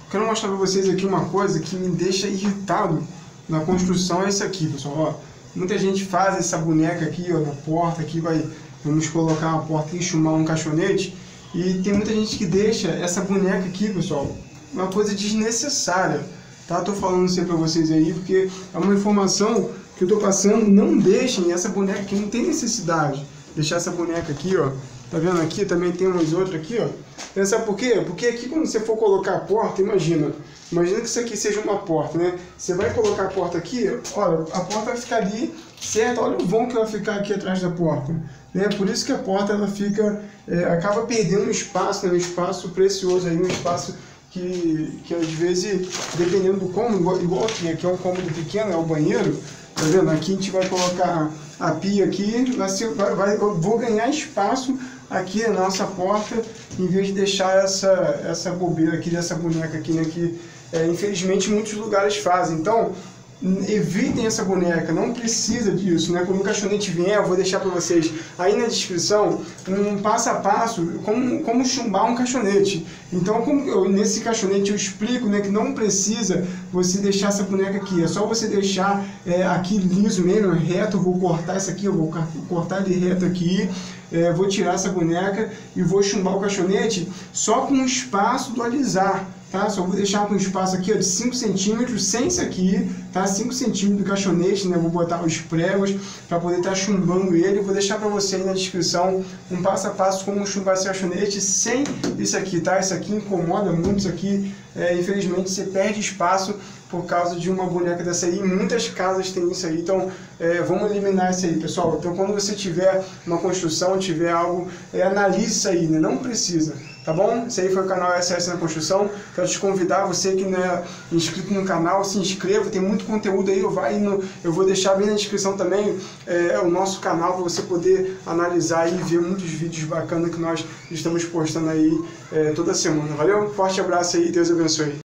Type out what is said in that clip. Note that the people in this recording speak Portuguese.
Quero mostrar para vocês aqui uma coisa que me deixa irritado na construção, é isso aqui, pessoal. Ó, muita gente faz essa boneca aqui, ó, na porta, aqui vamos colocar uma porta e enxumar um caixonete, e tem muita gente que deixa essa boneca aqui, pessoal, uma coisa desnecessária, tá? Tô falando isso aí para vocês aí, porque é uma informação que eu tô passando. Não deixem essa boneca aqui, não tem necessidade de deixar essa boneca aqui, ó. Tá vendo aqui? Também tem umas outras aqui, ó. Sabe por quê? Porque aqui, quando você for colocar a porta, imagina que isso aqui seja uma porta, né? Você vai colocar a porta aqui, olha, a porta vai ficar ali, certo? Olha o vão que vai ficar aqui atrás da porta, né? Por isso que a porta, ela fica, acaba perdendo um espaço, né? Um espaço precioso aí, um espaço que às vezes, dependendo do cômodo, igual aqui é um cômodo pequeno, é o banheiro, tá vendo? Aqui a gente vai colocar a pia aqui, eu vou ganhar espaço aqui na nossa porta, em vez de deixar essa bobeira aqui, dessa boneca aqui, né, que infelizmente muitos lugares fazem. Então, evitem essa boneca, não precisa disso, né? Quando o caixonete vier, eu vou deixar para vocês aí na descrição um passo a passo como chumbar um caixonete. Então, nesse caixonete eu explico, né, que não precisa você deixar essa boneca aqui, é só você deixar aqui liso mesmo, reto. Eu vou cortar isso aqui, eu vou cortar ele reto aqui, vou tirar essa boneca e vou chumbar o caixonete só com o espaço do alisar. Tá? Só vou deixar com um espaço aqui, ó, de 5 centímetros, sem isso aqui, tá? 5 centímetros do caixonete, né? Vou botar os pregos para poder estar chumbando ele. Vou deixar para você aí na descrição um passo a passo como chumbar esse caixonete sem isso aqui, tá? Isso aqui incomoda muito, isso aqui, infelizmente, você perde espaço por causa de uma boneca dessa aí. Muitas casas tem isso aí, então vamos eliminar isso aí, pessoal. Então, quando você tiver uma construção, tiver algo, analise isso aí, né? Não precisa. Tá bom? Esse aí foi o canal SS na Construção. Quero te convidar, você que não é inscrito no canal, se inscreva, tem muito conteúdo aí. Eu vou deixar bem na descrição também o nosso canal, para você poder analisar e ver muitos vídeos bacanas que nós estamos postando aí toda semana. Valeu? Forte abraço aí, Deus abençoe.